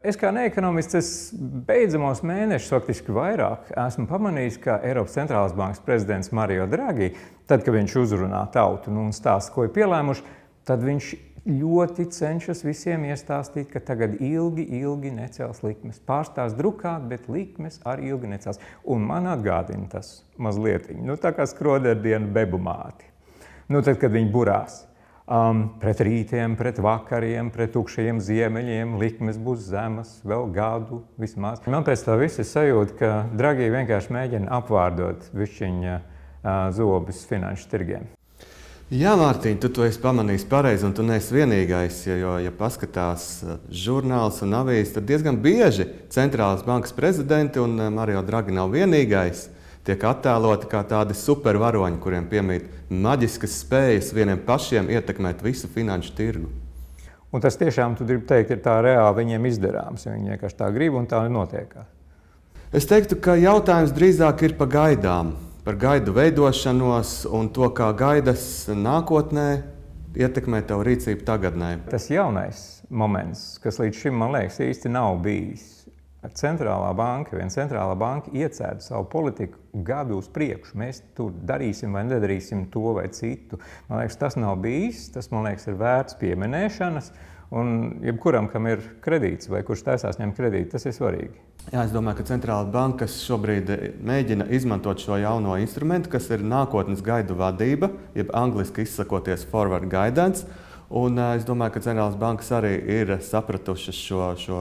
Es kā neekonomists beidzamos mēnešus, faktiski vairāk, esmu pamanījis, ka Eiropas centrālās bankas prezidents Mario Draghi, tad, kad viņš uzrunā tautu un stāsta, ko ir pielēmuši, tad viņš ļoti cenšas visiem iestāstīt, ka tagad ilgi necels likmes. Pārstās drukāt, bet likmes arī ilgi necels. Un man atgādina tas mazlietiņ, tā kā skroderdienu bebumāti. Tad, kad viņi burās. Pret rītiem, pret vakariem, pret tukšajiem ziemeļiem likmes būs zemas vēl gadu vismaz. Man pēc tā visa sajūta, ka Draghi vienkārši mēģina apvārdot višķiņa zobus finanšu tirgiem. Jā, Mārtiņ, tu to esi pamanījis pareizi, un tu neesi vienīgais, jo, ja paskatās žurnāls un avīzes, tad diezgan bieži centrālās bankas prezidenti, un Mario Draghi nav vienīgais, tiek attēloti kā tādi supervaroņi, kuriem piemīt maģiskas spējas vieniem pašiem ietekmēt visu finanšu tirgu. Un tas tiešām, tu gribi teikt, ir tā reāli viņiem izdarāms, ja viņi vienkārši tā grib un tā notiekās. Es teiktu, ka jautājums drīzāk ir par gaidām, par gaidu veidošanos un to, kā gaidas nākotnē ietekmē tavu rīcību tagadnē. Tas jaunais moments, kas līdz šim, man liekas, īsti nav bijis. Centrālā banka iecēda savu politiku gadu uz priekšu. Mēs tur darīsim vai nedarīsim to vai citu. Man liekas, tas nav bijis, tas, man liekas, ir vērts pieminēšanas. Un jebkuram, kam ir kredīts vai kurš taisās ņemt kredītu, tas ir svarīgi. Jā, es domāju, ka centrālā bankas šobrīd mēģina izmantot šo jauno instrumentu, kas ir nākotnes gaidu vadība, jeb angliski izsakoties forward guidance. Un es domāju, ka centrālās bankas arī ir sapratušas šo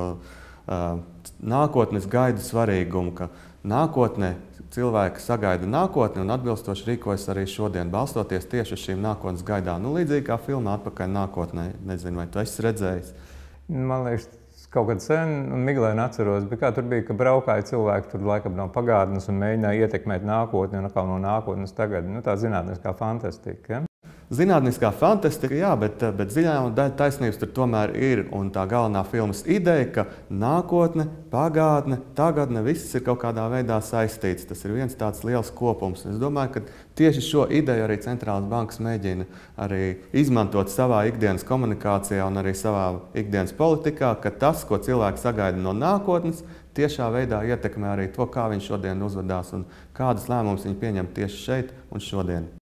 nākotnes gaidu svarīgumu, ka nākotnē cilvēki sagaida nākotni un atbilstoši rīkojas arī šodien, balstoties tieši uz šīm nākotnes gaidām. Līdzīgi kā filmā Atpakaļ nākotnē. Nezinu, vai tu esi redzējis? Man liekas, kaut kad sen, un miglaini atceros, bet kā tur bija, ka braukāja cilvēki tur laikam no pagātnes un mēģināja ietekmēt nākotni un atkal no nākotnes tagad. Tā zinātniskā fantastika. Ja? Zinātniskā fantastika, jā, bet dziļā daļa taisnības tur tomēr ir. Un tā galvenā filmas ideja, ka nākotne, pagātne, tagadne, viss ir kaut kādā veidā saistīts. Tas ir viens tāds liels kopums. Es domāju, ka tieši šo ideju arī centrālās bankas mēģina arī izmantot savā ikdienas komunikācijā un arī savā ikdienas politikā, ka tas, ko cilvēki sagaida no nākotnes, tiešā veidā ietekmē arī to, kā viņi šodien uzvedās un kādas lēmumus viņi pieņem tieši šeit un šodien.